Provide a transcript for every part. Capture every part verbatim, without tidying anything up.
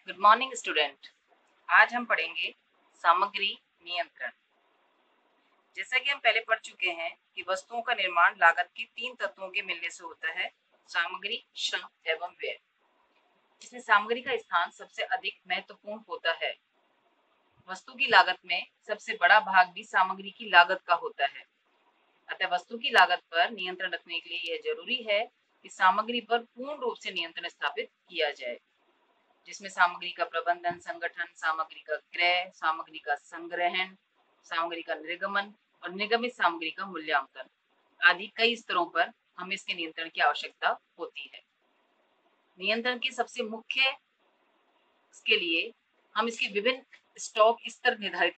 Good morning student. आज हम पढ़ेंगे सामग्री नियंत्रण। जैसा कि हम पहले पढ़ चुके हैं कि वस्तुओं का निर्माण लागत के तीन तत्वों के मिलने से होता है, सामग्री, श्रम एवं व्यय। इसमें सामग्री का स्थान सबसे अधिक महत्वपूर्ण होता है। वस्तु की लागत में सबसे बड़ा भाग भी सामग्री की लागत का होता है। अतः वस्तु की लागत पर नियंत्रण रखने के लिए यह जरूरी है कि सामग्री पर पूर्ण रूप से नियंत्रण स्थापित किया जाए, जिसमें सामग्री का प्रबंधन, संगठन, सामग्री का क्रय, सामग्री का संग्रहण, सामग्री का निर्गमन और निर्गमित सामग्री का मूल्यांकन आदि कई स्तरों पर हमें इसके नियंत्रण की आवश्यकता होती है। नियंत्रण के सबसे मुख्य इसके लिए हम इसके विभिन्न स्टॉक स्तर निर्धारित।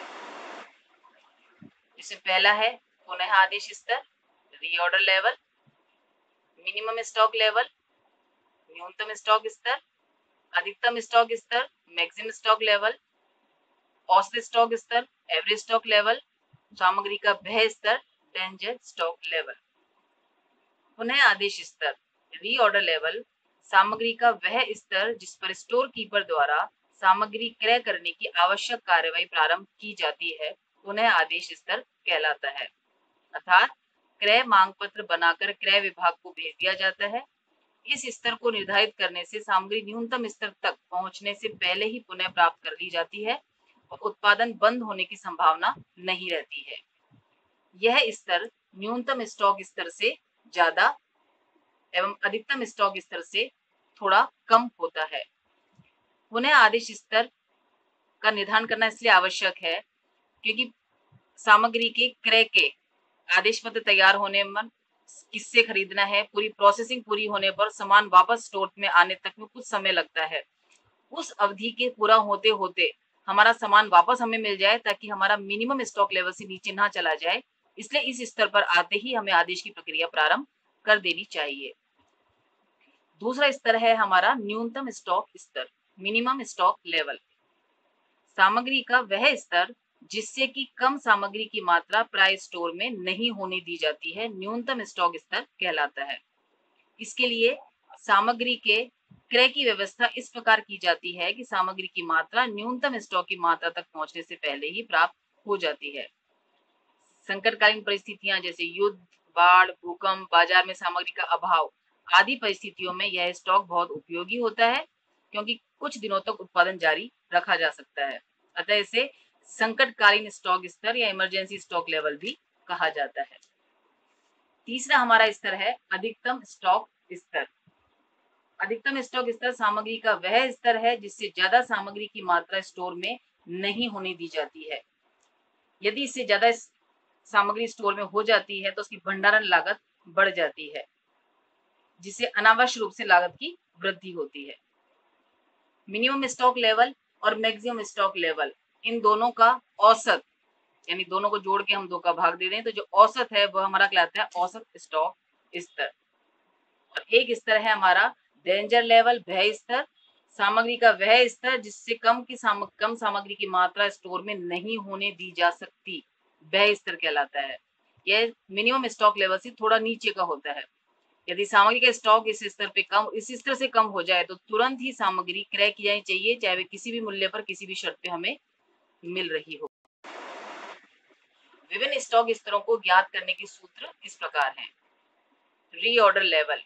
जिसमें पहला है पुनः आदेश स्तर, reorder level, minimum stock level, न्यूनतम स्टॉक स्तर, अधिकतम स्टॉक स्तर, मैक्सिमम स्टॉक लेवल, औसत स्टॉक स्तर, एवरेज स्टॉक लेवल, सामग्री का व्यय स्तर, डेंजर स्टॉक लेवल। पुनः आदेश स्तर, रीऑर्डर लेवल, सामग्री का वह स्तर जिस पर स्टोर कीपर द्वारा सामग्री क्रय करने की आवश्यक कार्यवाही प्रारंभ की जाती है, पुनः आदेश स्तर कहलाता है। अर्थात क्रय मांग पत्र बनाकर क्रय विभाग को भेज दिया जाता है। इस स्तर को निर्धारित करने से सामग्री न्यूनतम स्तर तक पहुंचने से पहले ही पुनः प्राप्त कर ली जाती है और उत्पादन बंद होने की संभावना नहीं रहती है। यह स्तर न्यूनतम स्टॉक स्तर से ज्यादा एवं अधिकतम स्टॉक स्तर से थोड़ा कम होता है। पुनः आदेश स्तर का निर्धारण करना इसलिए आवश्यक है क्योंकि सामग्री के क्रय के आदेश पत्र तैयार होने में किससे खरीदना है, पूरी प्रोसेसिंग पूरी होने पर सामान वापस स्टोर में आने तक में कुछ समय लगता है। उस अवधि के पूरा होते होते हमारा सामान वापस हमें मिल जाए ताकि हमारा मिनिमम स्टॉक लेवल से नीचे ना चला जाए, इसलिए इस स्तर पर आते ही हमें आदेश की प्रक्रिया प्रारंभ कर देनी चाहिए। दूसरा स्तर है हमारा न्यूनतम स्टॉक स्तर, मिनिमम स्टॉक लेवल। सामग्री का वह स्तर जिससे कि कम सामग्री की मात्रा प्राय स्टोर में नहीं होने दी जाती है, न्यूनतम स्टॉक स्तर कहलाता है। इसके लिए सामग्री के क्रय की व्यवस्था इस प्रकार की जाती है कि सामग्री की मात्रा न्यूनतम स्टॉक की मात्रा तक पहुंचने से पहले ही प्राप्त हो जाती है। संकटकालीन परिस्थितियां जैसे युद्ध, बाढ़, भूकंप, बाजार में सामग्री का अभाव आदि परिस्थितियों में यह स्टॉक बहुत उपयोगी होता है क्योंकि कुछ दिनों तक उत्पादन जारी रखा जा सकता है। अतः इसे संकटकालीन स्टॉक स्तर या इमरजेंसी स्टॉक लेवल भी कहा जाता है। तीसरा हमारा स्तर है अधिकतम स्टॉक स्तर। अधिकतम स्टॉक स्तर सामग्री का वह स्तर है जिससे ज्यादा सामग्री की मात्रा स्टोर में नहीं होने दी जाती है। यदि इससे ज्यादा सामग्री स्टोर में हो जाती है तो उसकी भंडारण लागत बढ़ जाती है, जिससे अनावश्यक रूप से लागत की वृद्धि होती है। मिनिमम स्टॉक लेवल और मैक्सिमम स्टॉक लेवल, इन दोनों का औसत, यानी दोनों को जोड़ के हम दो का भाग दे दें तो जो औसत है वह हमारा कहलाता है औसत स्टॉक स्तर। और एक स्तर है हमारा डेंजर लेवल, भय स्तर, सामग्री का वह स्तर जिससे कम की साम, कम सामग्री की मात्रा स्टोर में नहीं होने दी जा सकती, वह स्तर कहलाता है। यह मिनिमम स्टॉक लेवल से थोड़ा नीचे का होता है। यदि सामग्री का स्टॉक इस स्तर पे कम इस स्तर से कम हो जाए तो तुरंत ही सामग्री क्रय की जानी चाहिए, चाहे वे किसी भी मूल्य पर किसी भी शर्त पे हमें मिल रही हो। विभिन्न स्टॉक स्तरों को ज्ञात करने के सूत्र इस प्रकार हैं। रीऑर्डर लेवल,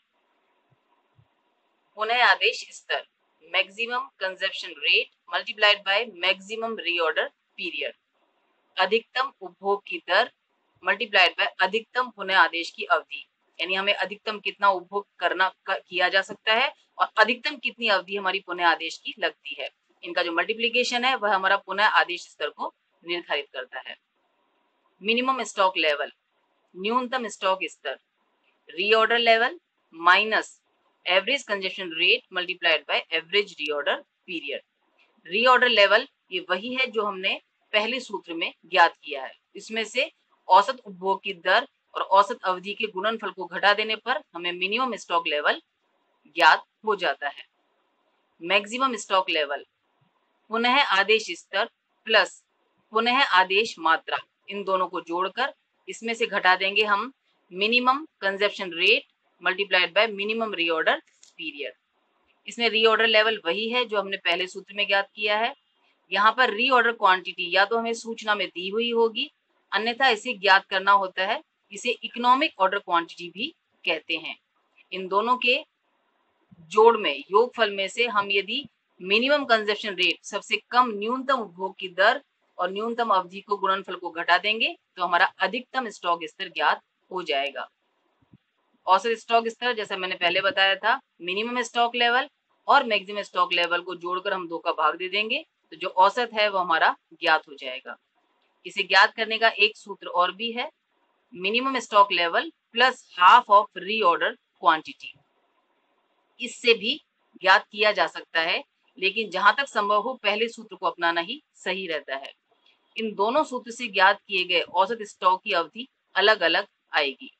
पुनः आदेश स्तर, maximum consumption rate multiplied by maximum reorder period, अधिकतम उपभोग की दर मल्टीप्लाइड बाय अधिकतम पुनः आदेश की अवधि, यानी हमें अधिकतम कितना उपभोग करना किया जा सकता है और अधिकतम कितनी अवधि हमारी पुनः आदेश की लगती है। इनका जो मल्टीप्लिकेशन है वह हमारा पुनः आदेश स्तर को निर्धारित करता है। मिनिमम स्टॉक लेवल, न्यूनतम स्टॉक स्तर, reorder level minus average consumption rate multiplied by average reorder period. Reorder level ये वही है जो हमने पहले सूत्र में ज्ञात किया है। इसमें से औसत उपभोग की दर और औसत अवधि के गुणनफल को घटा देने पर हमें मिनिमम स्टॉक लेवल ज्ञात हो जाता है। मैक्सिमम स्टॉक लेवल, पुनः आदेश स्तर प्लस पुनः आदेश मात्रा, इन दोनों को जोड़कर इसमें से घटा देंगे हम minimum consumption rate multiplied by minimum reorder period. इसमें रीऑर्डर लेवल वही है जो हमने पहले सूत्र में ज्ञात किया है। यहाँ पर रीऑर्डर क्वांटिटी या तो हमें सूचना में दी हुई होगी, अन्यथा इसे ज्ञात करना होता है। इसे इकोनॉमिक ऑर्डर क्वांटिटी भी कहते हैं। इन दोनों के जोड़ में, योगफल में से हम यदि मिनिमम कंजप्शन रेट, सबसे कम न्यूनतम उपभोग की दर और न्यूनतम अवधि को गुणनफल को घटा देंगे तो हमारा अधिकतम स्टॉक स्तर ज्ञात हो जाएगा। औसत स्टॉक स्तर जैसा मैंने पहले बताया था, मिनिमम स्टॉक लेवल और मैक्सिमम स्टॉक लेवल को जोड़कर हम दो का भाग दे देंगे तो जो औसत है वो हमारा ज्ञात हो जाएगा। इसे ज्ञात करने का एक सूत्र और भी है, minimum stock level plus half of reorder quantity. इससे भी ज्ञात किया जा सकता है, लेकिन जहां तक संभव हो पहले सूत्र को अपनाना ही सही रहता है। इन दोनों सूत्र से ज्ञात किए गए औसत स्टॉक की अवधि अलग अलग आएगी।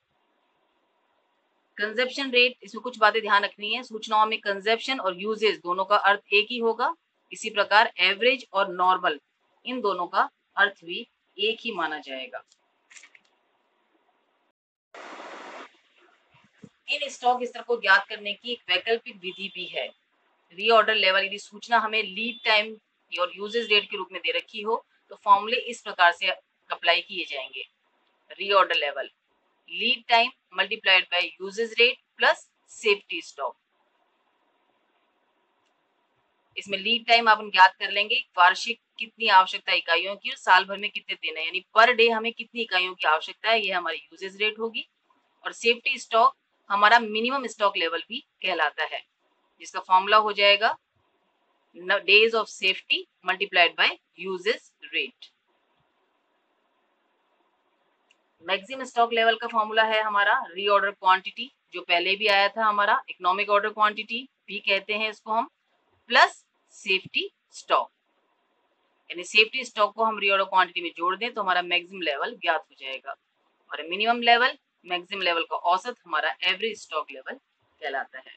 कंजप्शन रेट, इसमें कुछ बातें ध्यान रखनी है। सूचनाओं में कंजप्शन और यूजेज दोनों का अर्थ एक ही होगा। इसी प्रकार एवरेज और नॉर्मल, इन दोनों का अर्थ भी एक ही माना जाएगा। इन स्टॉक स्तर को ज्ञात करने की एक वैकल्पिक विधि भी है। रीऑर्डर लेवल, यदि सूचना हमें लीड टाइम और यूजेज रेट के रूप में दे रखी हो तो फॉर्मूले इस प्रकार से अप्लाई किए जाएंगे। Reorder level, lead time multiplied by usage rate plus safety stock. इसमें लीड टाइम आप ज्ञात कर लेंगे, वार्षिक कितनी आवश्यकता इकाइयों की और साल भर में कितने दिन है, यानी पर डे हमें कितनी इकाइयों की आवश्यकता है, ये हमारी यूजेज रेट होगी। और सेफ्टी स्टॉक हमारा मिनिमम स्टॉक लेवल भी कहलाता है, जिसका फॉर्मूला हो जाएगा days of safety multiplied by usage rate. Maximum stock level का फॉर्मूला है हमारा रीऑर्डर क्वांटिटी, जो पहले भी आया था हमारा, इकोनॉमिक ऑर्डर क्वांटिटी भी कहते हैं इसको हम, प्लस सेफ्टी स्टॉक। यानी सेफ्टी स्टॉक को हम रीऑर्डर क्वांटिटी में जोड़ दें तो हमारा मैक्सिमम लेवल ज्ञात हो जाएगा। और मिनिमम लेवल, मैक्सिमम लेवल का औसत हमारा एवरेज स्टॉक लेवल कहलाता है।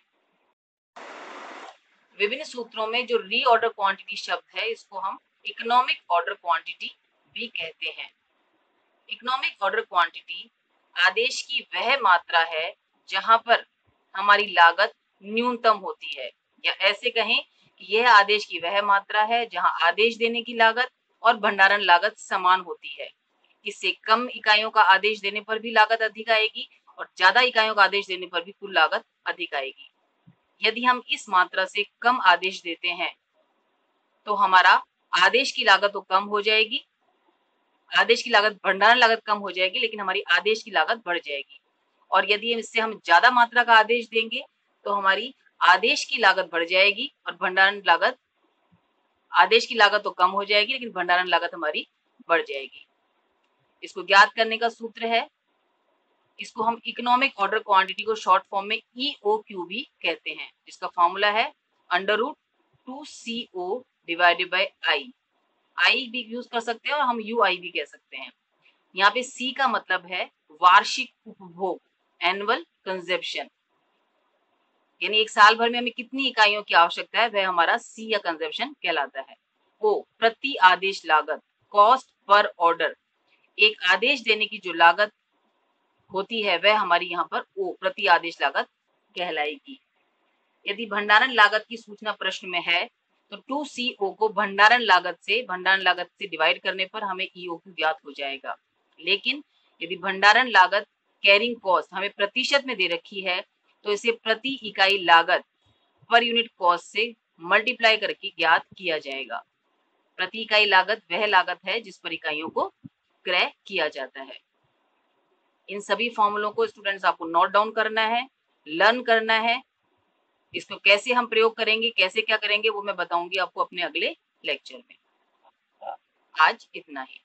विभिन्न सूत्रों में जो रीऑर्डर क्वांटिटी शब्द है इसको हम इकोनॉमिक ऑर्डर क्वांटिटी भी कहते हैं। इकोनॉमिक ऑर्डर क्वांटिटी आदेश की वह मात्रा है जहां पर हमारी लागत न्यूनतम होती है, या ऐसे कहें कि यह आदेश की वह मात्रा है जहां आदेश देने की लागत और भंडारण लागत समान होती है। इससे कम इकाइयों का आदेश देने पर भी लागत अधिक आएगी और ज्यादा इकाइयों का आदेश देने पर भी कुल लागत अधिक आएगी। यदि हम इस मात्रा से कम आदेश देते हैं तो हमारा आदेश की लागत तो कम हो जाएगी, आदेश की लागत, भंडारण लागत कम हो जाएगी, लेकिन हमारी आदेश की लागत बढ़ जाएगी। और यदि इससे हम ज्यादा मात्रा का आदेश देंगे तो हमारी आदेश की लागत बढ़ जाएगी और भंडारण लागत, आदेश की लागत तो कम हो जाएगी लेकिन भंडारण लागत हमारी बढ़ जाएगी। इसको ज्ञात करने का सूत्र है, इसको हम इकोनॉमिक ऑर्डर क्वांटिटी को शॉर्ट फॉर्म में ई ओ क्यू भी कहते हैं, जिसका फॉर्मूला है under root two C O divided by I. I भी यूज कर सकते हैं और हम यू आई भी कह सकते हैं। यहाँ पे सी का मतलब है वार्षिक उपभोग, एनुअल कंजप्शन, यानी एक साल भर में हमें कितनी इकाइयों की आवश्यकता है वह हमारा सी या कंजप्शन कहलाता है। ओ प्रति आदेश लागत, कॉस्ट पर ऑर्डर, एक आदेश देने की जो लागत होती है वह हमारी यहाँ पर ओ प्रति आदेश लागत कहलाएगी। यदि भंडारण लागत की सूचना प्रश्न में है तो टू सी ओ को भंडारण लागत से भंडारण लागत से डिवाइड करने पर हमें ई ओ क्यू ज्ञात हो जाएगा। लेकिन यदि भंडारण लागत कैरिंग कॉस्ट हमें प्रतिशत में दे रखी है तो इसे प्रति इकाई लागत पर यूनिट कॉस्ट से मल्टीप्लाई करके ज्ञात किया जाएगा। प्रति इकाई लागत वह लागत है जिस पर इकाइयों को क्रय किया जाता है। इन सभी फॉर्मूलों को स्टूडेंट्स आपको नोट डाउन करना है, लर्न करना है। इसको कैसे हम प्रयोग करेंगे, कैसे क्या करेंगे वो मैं बताऊंगी आपको अपने अगले लेक्चर में। आज इतना ही।